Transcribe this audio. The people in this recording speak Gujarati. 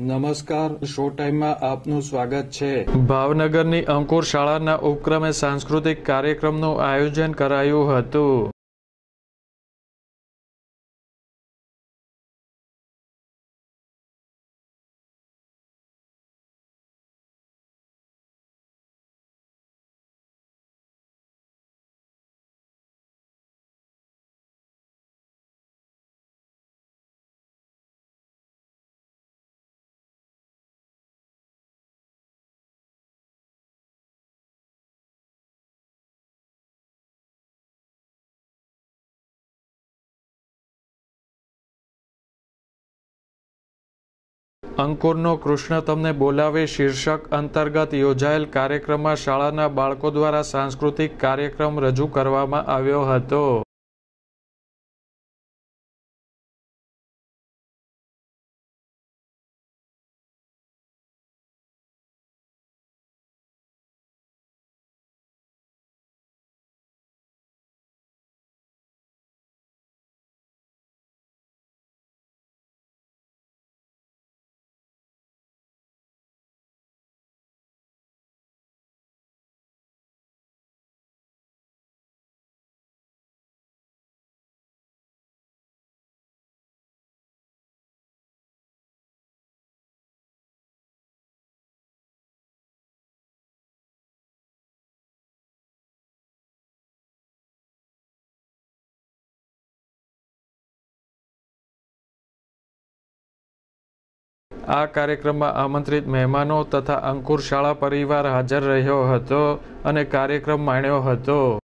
નમસ્કાર, શો ટાઈમમાં આપનું સ્વાગત છે। ભાવનગરની અંકુર શાળાના ઉપક્રમે સાંસ્કૃતિક કાર્યક્રમનું આયોજન કરાયું હતું। અંકુરનો કૃષ્ણ તમને બોલાવે શીર્ષક અંતર્ગત યોજાયેલ કાર્યક્રમમાં શાળાના બાળકો દ્વારા સાંસ્કૃતિક કાર્યક્રમ રજૂ કરવામાં આવ્યો હતો। આ કાર્યક્રમમાં આમંત્રિત મહેમાનો તથા અંકુર શાળા પરિવાર હાજર રહ્યો હતો અને કાર્યક્રમ માણ્યો હતો।